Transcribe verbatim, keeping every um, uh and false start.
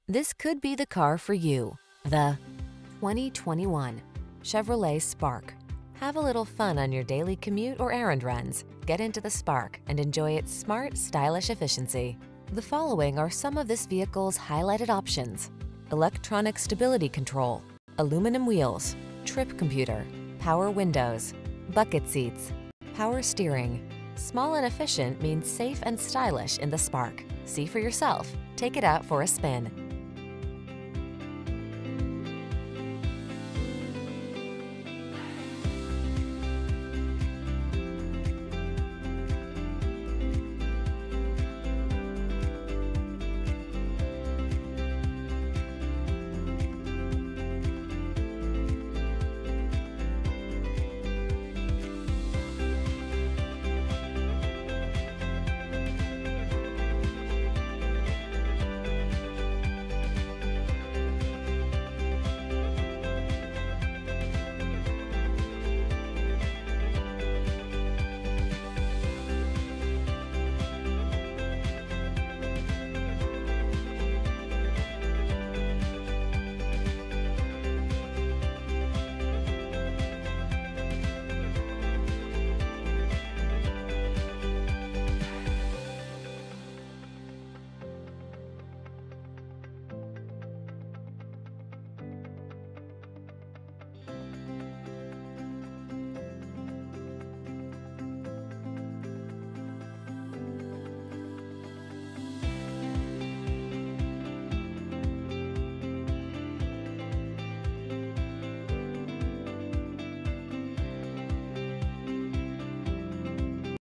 This could be the car for you. The twenty twenty-one Chevrolet Spark. Have a little fun on your daily commute or errand runs. Get into the Spark and enjoy its smart, stylish efficiency. The following are some of this vehicle's highlighted options: electronic stability control, aluminum wheels, trip computer, power windows, bucket seats, power steering. Small and efficient means safe and stylish in the Spark. See for yourself. Take it out for a spin.